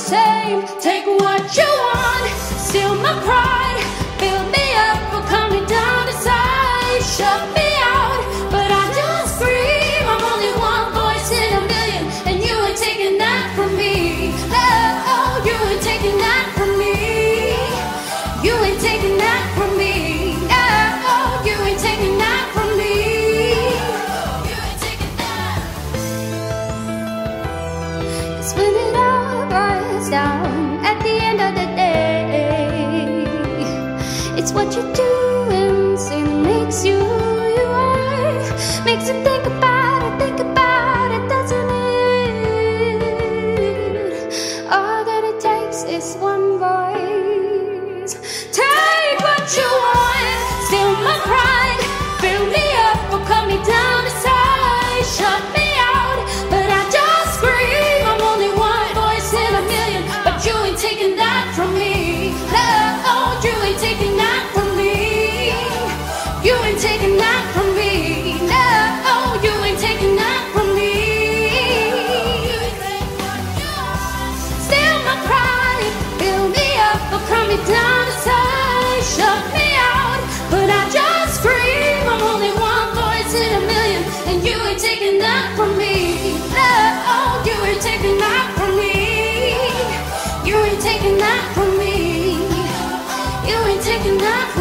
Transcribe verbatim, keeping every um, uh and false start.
same. Take what you want, steal my pride, build me up or cut me down to size. Shut me out, but I just scream. I'm only one voice in a million, and you ain't taking that from me. Oh, you ain't taking that from me. You ain't taking that from me. Oh, you ain't taking that from me. You ain't taking that. 'Cause when it all boils down at the end of the day, it's what you do and say that makes you who you are. Makes you think about it, think about it, doesn't it? All that it takes is one voice. Take what you want, steal my pride, build me up or cut me down to size. Shut me out, but I just scream. I'm only one voice in a million, but you ain't taking that from me. Oh, you ain't taking that from me. You ain't taking that from me. Oh, you ain't taking that from me. Steal my pride, build me up or cut me down to size. Shut me out, but I just scream. I'm only one voice in a million, and you ain't taking that from me. Oh, you ain't taking that from me. You ain't taking that from me. You ain't taking that from me.